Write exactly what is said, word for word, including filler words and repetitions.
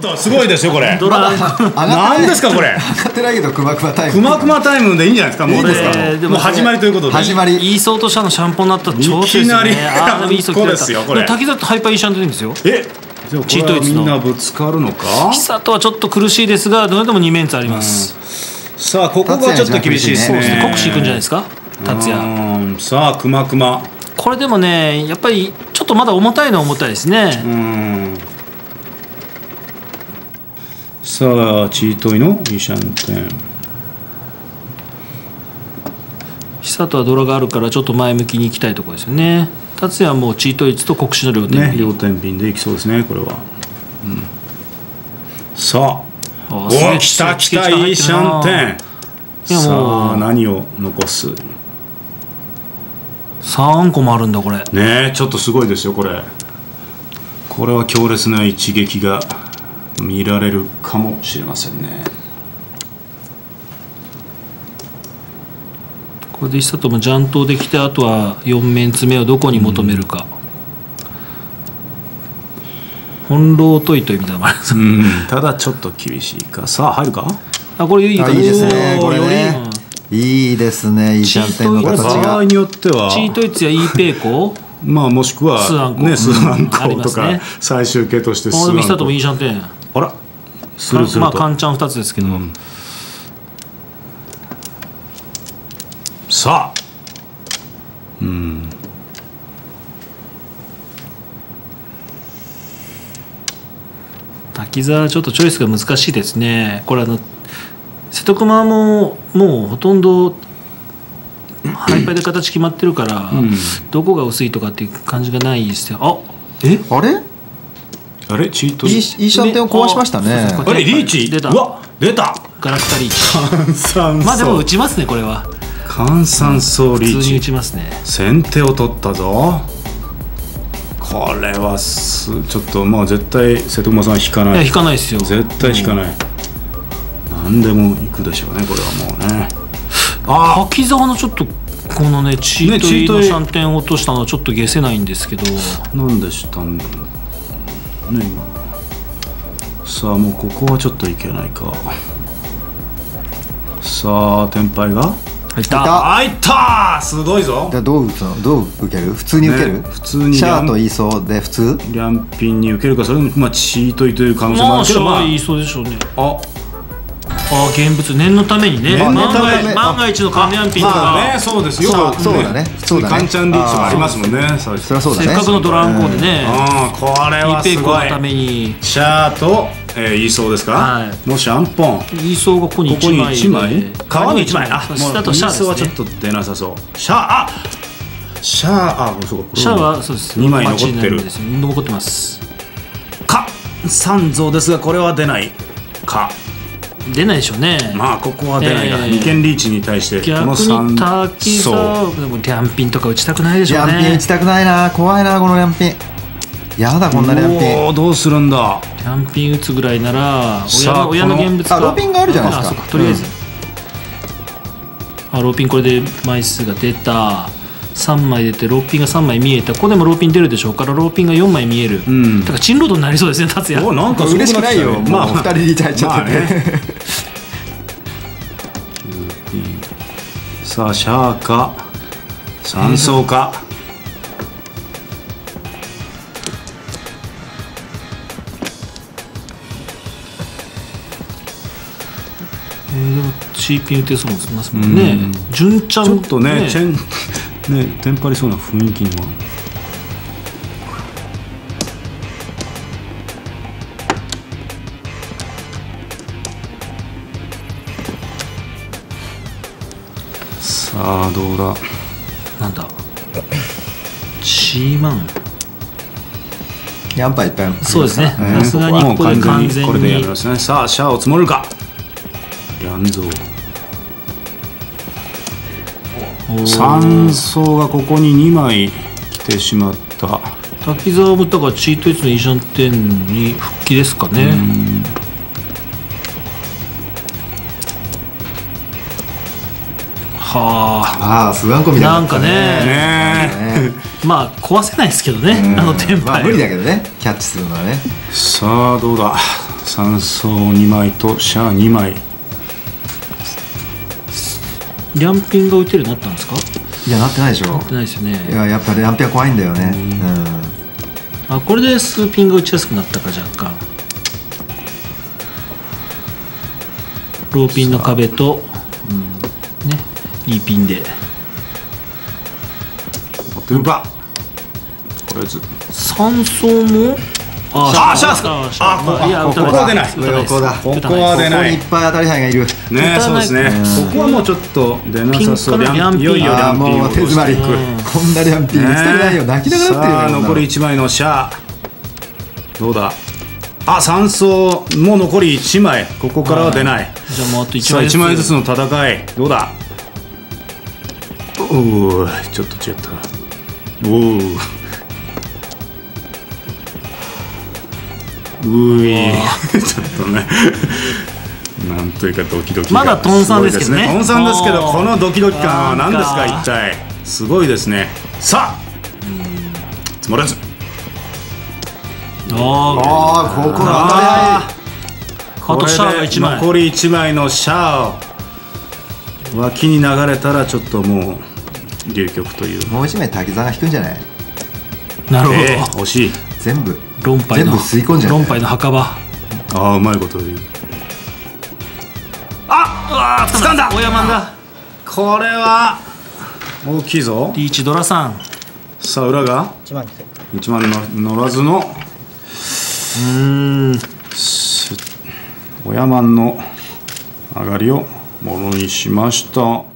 とすごいですよこれ。 ドラなんですかこれ。 上がってないけどクマクマタイム。 クマクマタイムでいいんじゃないですか。もういいですか。 でももう始まりということで。 始まり。 イーソーと社のシャンポンになったら超強いですね。 いきなりあーでもイーソーそうですよこれ。 滝沢とハイパーイーシャンといいんですよ。 え、じゃあこれはみんなぶつかるのか。 久とはちょっと苦しいですが、どれでもにメンツあります。 さあここがちょっと厳しいですね。 国士いくんじゃないですか達也。 さあクマクマ。 これでもねやっぱりちょっとまだ重たいのは重たいですね。 うん。さあチートイのイーシャンテン。 久とはドラがあるからちょっと前向きに行きたいところですよね。達也はもうチートイツと国士の両天ね、 秤、 両天秤でいきそうですねこれは。うん、さあおお来た来たイーシャンテン。さあ何を残す。 さんこもあるんだこれね。ちょっとすごいですよこれ。これは強烈な一撃が見られるかもしれませんね。 これで久とも雀闘できて、あとはよん面詰めをどこに求めるか、うん、翻弄といという意味だもあります、 うん、ただちょっと厳しいか。さあ入るか。 あこれいい感じですねこれね、うん、いいですね。いいシャンテンの形が場合によってはチートイツやイーペイコまあもしくはスアンコ、 ね、スアンコうんとか、ね、最終形としてスアンコ。 でも久ともいいシャンテン。 あらするするとまあカンチャンふたつですけど、うん、 さあうん滝沢ちょっとチョイスが難しいですね。これあの瀬戸熊ももうほとんどハイパーで形決まってるから、うん、どこが薄いとかっていう感じがないですよ。あえあれあれチートいいシャンテンを壊しましたね。 あれリーチ出た。 うわ出たガラクタリーチ。 換算層。 まあでも打ちますねこれは。 換算層リーチ、 普通に打ちますね。 先手を取ったぞ。これはすちょっとまあ絶対瀬戸熊さん引かない。 いや引かないですよ。 絶対引かない、うん、何でもいくでしょうねこれはもうね。 あ滝沢のちょっとこのねチートイのシャンテンを落としたのはちょっと消せないんですけど、 なんでしたんだろうね今。さあもうここはちょっといけないか。さあテンパイが入った入ったすごいぞ。 じゃあどう打つの。どう受ける。普通に受ける、ね、 普通にシャアとイーソーで普通リャンピンに受けるか、それもまあチートイという可能性もあるけど、 まあシャアイーソーでしょうね。 ああ現物念のためにね。万が一万が一のカンニャンピンとか、 まあね、そうですよ。 そうだね。そうだね。 カンチャンリーチもありますもんね。 そりゃそうだね。 せっかくのドランコでね。 ああこれはすごい。 のためにシャアとえー、イーソーですか。はい。もうシャンポン。 イーソーがここにいちまい。 いちまい。川にいちまい。あ、もうイーソーはちょっと出なさそう。シャア、あ、シャア、あ、そうか。 シャアはそうです。 にまい残ってる。 残ってます。 か、三像ですがこれは出ないか。 出ないでしょうね。 まあここは出ないが、二件リーチに対してこの三層。でもリャンピンとか打ちたくないでしょうね。 リャンピン打ちたくないな。怖いなこのリャンピン。やだこんなリャンピン。 おおどうするんだ。 リャンピン打つぐらいなら親の親の現物が。あローピンがあるじゃないですか。 とりあえず。あローピンこれで枚数が出た。さんまい出てローピンがさんまい見えた。ここでもローピン出るでしょうからローピンがよんまい見える。うん、だからチンロードになりそうですね達也。 おなんか嬉しくないよ。まあふたりリーチ入っちゃってね。 さあシャアか三層か。 えー、でもチーピン打てそうですもんね。純ちゃんちょっとねねチェンねテンパりそうな雰囲気にも。さあどうだ。 なんだチーマンやっぱいっぱいある。 そうですね。さすがにここで完全にこれでやりますね。さあシャアを積もるか。リャンゾー三層がここににまい来てしまった。 滝沢もだからチートイツのイーシャンテンに復帰ですかね。はああスワンコみたいな。 なんかねねまあ壊せないですけどねあのテンパイ。 まあ無理だけどねキャッチするのはね。 さあどうだ。 三層にまいとシャアにまい。 リャンピンが打てるようになったんですか？ いやなってないでしょ。 なってないですよね。 いややっぱりリャンピンは怖いんだよね。うん、 あ、これでスーピンが打ちやすくなったか若干。ローピンの壁と、うん、ね、いいピンで持ってくるか。とりあえず三層もああシャースか。あまあ、いやここは出ない。 ここだ。 ここは出ここない。 にいっぱい当たり牌がいる。 ね、そうですね。ここはもうちょっと出なさそう。 ピンからリャンピンいよいよリャンピンをもう手詰まり。こんなリャンピン打ちたくないよ。泣きながら打ってるよ。 さあ残りいちまいのシャアどうだ。あ、三層もう残りいちまい。ここからは出ない。 じゃあもうあといちさあまいずつ。 いちまいずつの戦いどうだ。おおちょっと違った。おおういちょっとねなんというかドキドキがまだトンサンですけどね。 トンサンですけどこのドキドキ感は何ですか一体。すごいですね。さあ積もらず。 あああここの当たりああとシャアがいちまい。 残りいちまいのシャア脇に流れたらちょっともう流局という。 もういちまい滝沢が引くんじゃない。 なるほど、 えー、惜しい。 全部論敗の全部吸い込んじゃう、ね、 論敗の墓場。 ああうまいこと言う。 ああ掴んだ。親マンだ。 これは大きいぞ。 リーチドラさん。 さあ裏がいちまんの乗らずのうーん親マンの上がりをものにしました。